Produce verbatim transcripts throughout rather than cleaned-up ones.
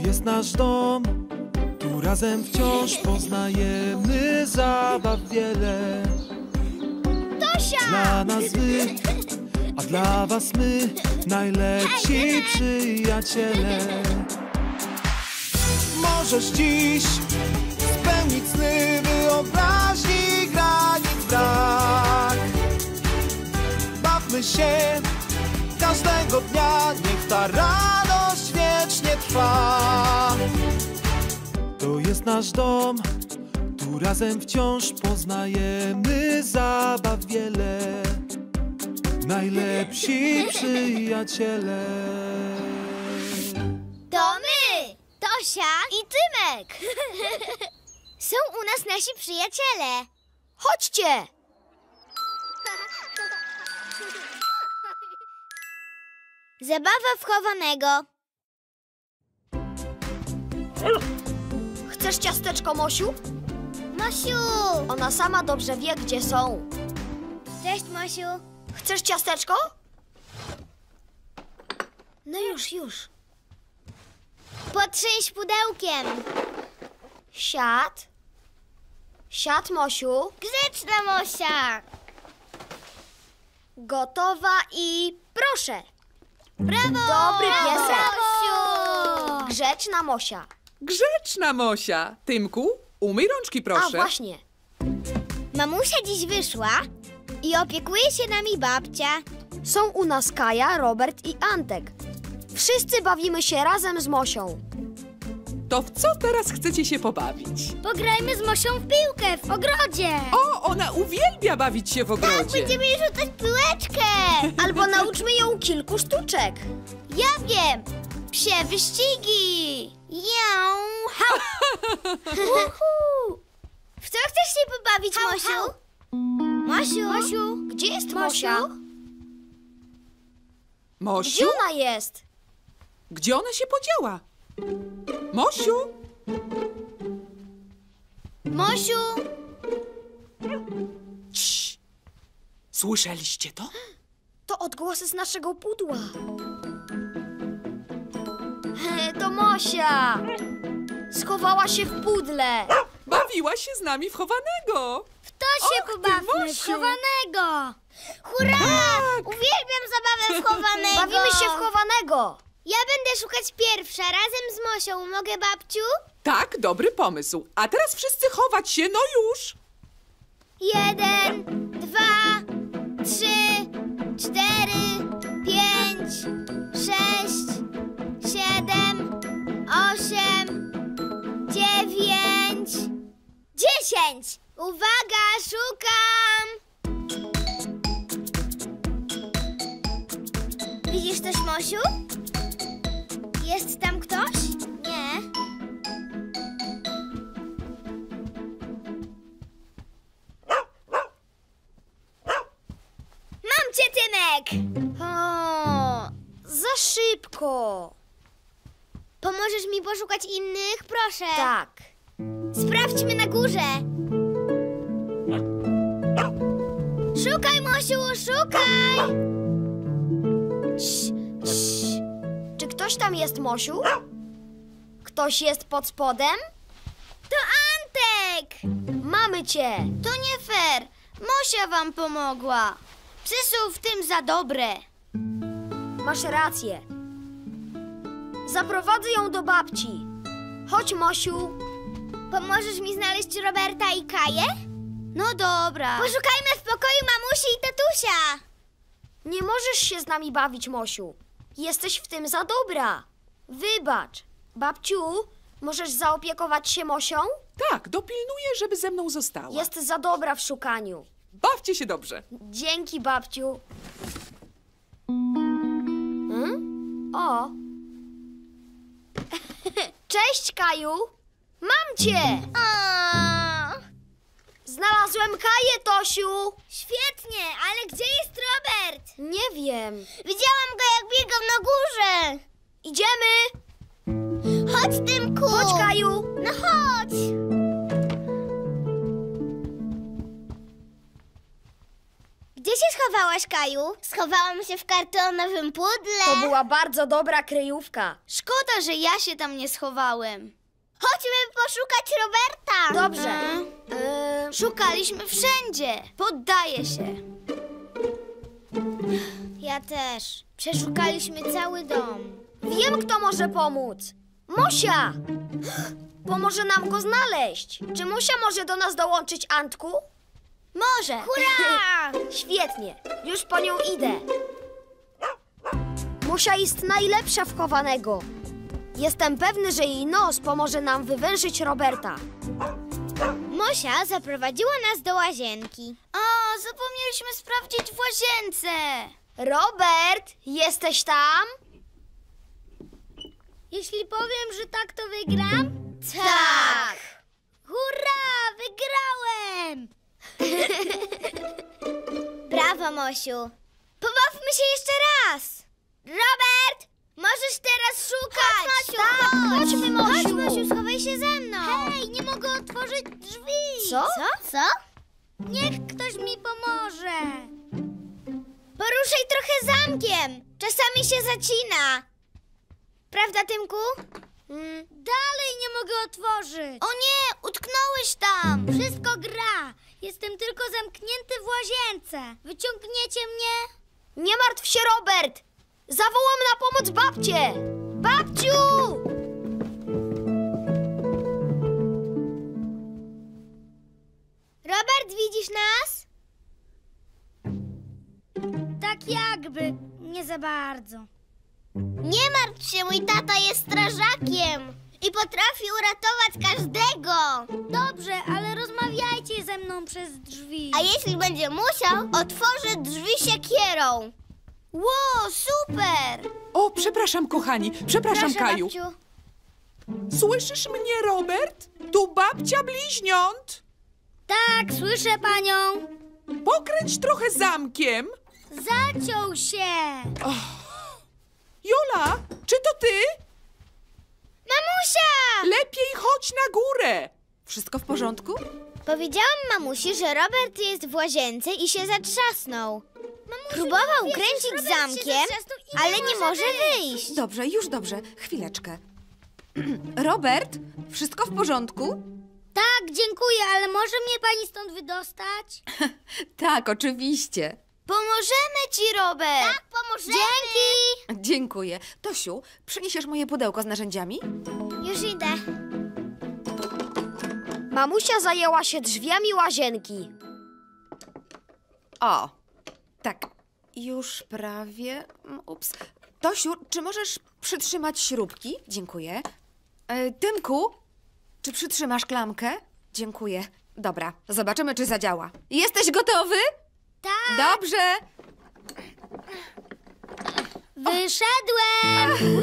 jest nasz dom, tu razem wciąż poznajemy zabaw wiele. Tosia! Dla nas wy, a dla was my, najlepsi przyjaciele. Możesz dziś spełnić sny wyobraźni, granic brak. Bawmy się każdego dnia, niech ta radość wiecznie trwa. To jest nasz dom, tu razem wciąż poznajemy zabaw wiele. Najlepsi przyjaciele. To my! Tosia i Tymek! Są u nas nasi przyjaciele. Chodźcie! Zabawa w chowanego. Chcesz ciasteczko, Mosiu? Mosiu! Ona sama dobrze wie, gdzie są. Cześć, Mosiu. Chcesz ciasteczko? No już, już. Potrząść pudełkiem. Siad. Siad, Mosiu. Grzeczna Mosia. Gotowa i proszę. Brawo! Dobry piesek. Brawo! Grzeczna Mosia. Grzeczna Mosia. Tymku, umyj rączki, proszę. A właśnie. Mamusia dziś wyszła i opiekuje się nami babcia. Są u nas Kaja, Robert i Antek. Wszyscy bawimy się razem z Mosią. To w co teraz chcecie się pobawić? Pograjmy z Mosią w piłkę w ogrodzie. O, ona uwielbia bawić się w Tak, ogrodzie. będziemy jej rzucać piłeczkę. Albo nauczmy ją kilku sztuczek. Ja wiem. Psie wyścigi. Jau. Hau. Uhu. W co chcesz się pobawić, hau, Mosiu? Hau. Mosiu? Mosiu? Gdzie jest Mosiu? Mosia? Mosiu? Gdzie ona jest? Gdzie ona się podziała? Mosiu? Mosiu? Cii. Słyszeliście to? To odgłosy z naszego pudła. To Mosia. Schowała się w pudle. Bawiła się z nami w chowanego. W to się Och, ty, pobawmy, w Mosiu. chowanego. Hurra! Uwielbiam zabawę w chowanego. Bawimy się w chowanego. Ja będę szukać pierwsza, razem z Mosią. Mogę, babciu? Tak, dobry pomysł. A teraz wszyscy chować się, no już. Jeden, dwa, trzy, cztery, pięć, sześć, siedem, osiem, dziewięć, dziesięć. Uwaga, szukam. Widzisz coś, Mosiu? Jest tam ktoś? Nie. Mam cię, Tymek! O, za szybko. Pomożesz mi poszukać innych? Proszę. Tak. Sprawdźmy na górze. Szukaj, Mosiu, szukaj! Cii, cii. Czy ktoś tam jest, Mosiu? Ktoś jest pod spodem? To Antek! Mamy cię. To nie fair. Mosia wam pomogła. Psy są w tym za dobre. Masz rację. Zaprowadzę ją do babci. Chodź, Mosiu. Pomożesz mi znaleźć Roberta i Kaję? No dobra. Poszukajmy w pokoju mamusi i tatusia. Nie możesz się z nami bawić, Mosiu. Jesteś w tym za dobra. Wybacz. Babciu, możesz zaopiekować się Mosią? Tak, dopilnuję, żeby ze mną została. Jest za dobra w szukaniu. Bawcie się dobrze. Dzięki, babciu. Hmm? O. Cześć, Kaju. Mam cię. O, Znalazłem Kaję, Tosiu. świetnie, ale gdzie jest Robert? Nie wiem. Widziałam go, jak biegał na górze. Idziemy. Chodź, Tymku. Chodź, Kaju. No chodź. Gdzie się schowałaś, Kaju? Schowałam się w kartonowym pudle. To była bardzo dobra kryjówka. Szkoda, że ja się tam nie schowałem. Chodźmy poszukać Roberta. Dobrze. E, Szukaliśmy wszędzie. Poddaję się. Ja też. Przeszukaliśmy cały dom. Wiem, kto może pomóc. Mosia! Pomoże nam go znaleźć. Czy Mosia może do nas dołączyć, Antku? Może. Hurra! Świetnie. Już po nią idę. Mosia jest najlepsza w chowanego. Jestem pewny, że jej nos pomoże nam wywęszyć Roberta. Mosia zaprowadziła nas do łazienki. O, zapomnieliśmy sprawdzić w łazience. Robert, jesteś tam? Jeśli powiem, że tak, to wygram? Tak! Hurra! Wygrałem! Brawo, Mosiu. Pobawmy się jeszcze raz. Robert, możesz teraz szukać. Chodź, Mosiu, Tak, chodź. chodźmy, Mosiu. Chodź, Mosiu, schowaj się ze mną. Hej, nie mogę otworzyć drzwi. Co? Co? Co? Niech ktoś mi pomoże. Poruszaj trochę zamkiem. Czasami się zacina. Prawda, Tymku? Mm. Dalej nie mogę otworzyć. O nie, utknąłeś tam. Wszystko gra. Jestem tylko zamknięty w łazience. Wyciągniecie mnie? Nie martw się, Robert. Zawołam na pomoc babcię. Babciu! Robert, widzisz nas? Tak jakby, nie za bardzo. Nie martw się, mój tata jest strażakiem i potrafi uratować każdego. Dobrze, ale rozmawiajcie ze mną przez drzwi. A jeśli będzie musiał, otworzy drzwi siekierą. Ło, super! O, przepraszam, kochani, przepraszam, Proszę, Kaju. babciu. Słyszysz mnie, Robert? Tu babcia bliźniąt. Tak, słyszę panią. Pokręć trochę zamkiem. Zaciął się. Jola, czy to ty? Mamusia! Lepiej chodź na górę. Wszystko w porządku? Powiedziałam mamusi, że Robert jest w łazience i się zatrzasnął. Próbował kręcić zamkiem, ale nie może wyjść. Dobrze, już dobrze. Chwileczkę. Robert, wszystko w porządku? Tak, dziękuję, ale może mnie pani stąd wydostać? Tak, oczywiście. Pomożemy ci, Robert! Tak, pomożemy! Dzięki! Dziękuję. Tosiu, przyniesiesz moje pudełko z narzędziami? Już idę. Mamusia zajęła się drzwiami łazienki. O, tak. Już prawie. Ups. Tosiu, czy możesz przytrzymać śrubki? Dziękuję. E, Tymku, czy przytrzymasz klamkę? Dziękuję. Dobra, zobaczymy, czy zadziała. Jesteś gotowy? Tak! Dobrze. Wyszedłem!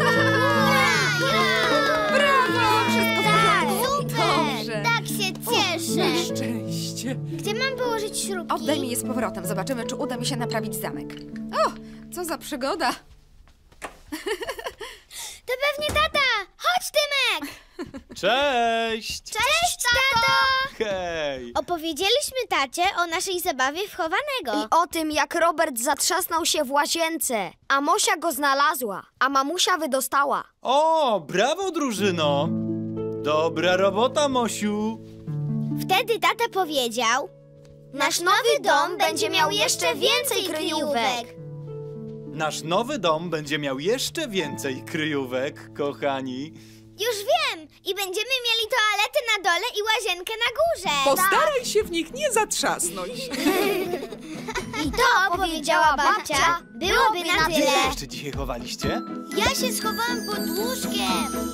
Brawo! Wszystko w Tak, porządku? super! Dobrze. Tak się cieszę! Na szczęście. Gdzie mam położyć śrubki? Oddaj mi je z powrotem. Zobaczymy, czy uda mi się naprawić zamek. O, co za przygoda. To pewnie tata! Chodź, Tymek! Cześć! Cześć, tato! Hej! Opowiedzieliśmy tacie o naszej zabawie w I chowanego. o tym, jak Robert zatrzasnął się w łazience, a Mosia go znalazła, a mamusia wydostała. O, brawo, drużyno! Dobra robota, Mosiu! Wtedy tata powiedział: nasz nowy dom będzie miał jeszcze więcej kryjówek. Nasz nowy dom będzie miał jeszcze więcej kryjówek, kochani. Już wiem! I będziemy mieli toaletę na dole i łazienkę na górze. Postaraj się w nich nie zatrzasnąć. I to, powiedziała babcia, byłoby na Gdzie się tyle. jeszcze dzisiaj chowaliście? Ja się schowałam pod łóżkiem.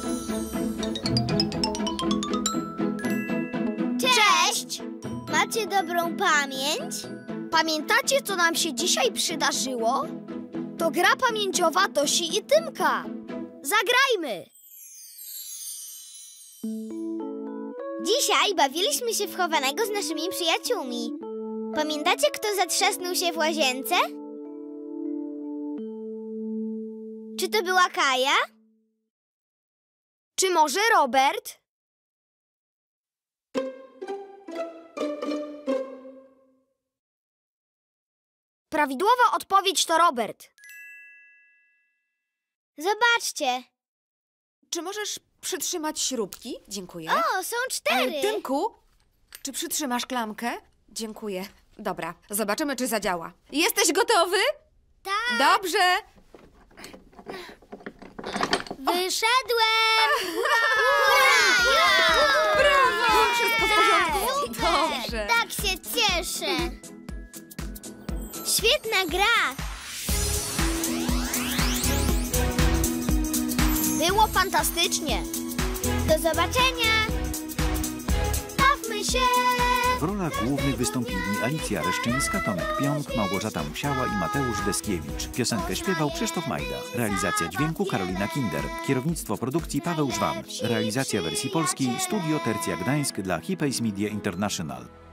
Cześć! Macie dobrą pamięć? Pamiętacie, co nam się dzisiaj przydarzyło? To gra pamięciowa Tosi i Tymka. Zagrajmy! Dzisiaj bawiliśmy się w chowanego z naszymi przyjaciółmi. Pamiętacie, kto zatrzasnął się w łazience? Czy to była Kaja? Czy może Robert? Prawidłowa odpowiedź to Robert. Zobaczcie. Czy możesz przytrzymać śrubki? Dziękuję. O, są cztery. E, Tymku, czy przytrzymasz klamkę? Dziękuję. Dobra, zobaczymy, czy zadziała. Jesteś gotowy? Tak. Dobrze. Wyszedłem! Brawo! Wszystko w porządku. Dobrze. Tak się cieszę. Świetna gra. Było fantastycznie. Do zobaczenia. Bawmy się. W rolach głównych wystąpili Alicja Reszczyńska, Tomek Pionk, Małgorzata Musiała i Mateusz Deskiewicz. Piosenkę śpiewał Krzysztof Majda. Realizacja dźwięku Karolina Kinder. Kierownictwo produkcji Paweł Żwan. Realizacja wersji polskiej Studio Tercja Gdańsk dla Hipays Media International.